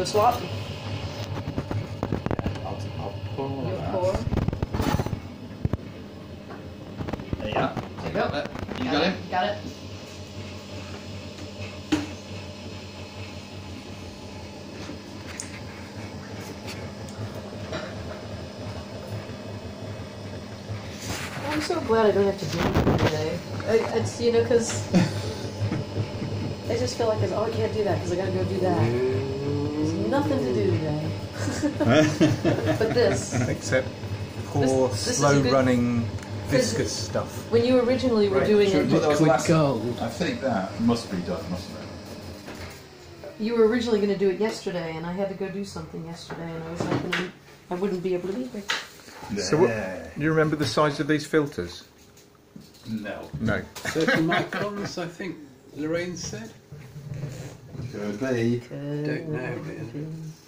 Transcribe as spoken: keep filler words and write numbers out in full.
a swap? Yeah, I'll, I'll pour all You'll that. pour. There you go. There you go. Got it. You got him? Got it. I'm so glad I don't have to do anything today. I, it's, you know, because I just feel like, oh, I can't do that because I gotta go do that. There's nothing to do today. But this. Except pour This- this is a slow good- running viscous stuff. When you originally were Right, doing should we do it, those Liquid last- gold. I think that must be done, mustn't it? you were originally going to do it yesterday, and I had to go do something yesterday, and I was not going to, I wouldn't be able to be here. So what, do you remember the size of these filters? No. No. thirty microns, I think Lorraine said. Could be. Don't know, really.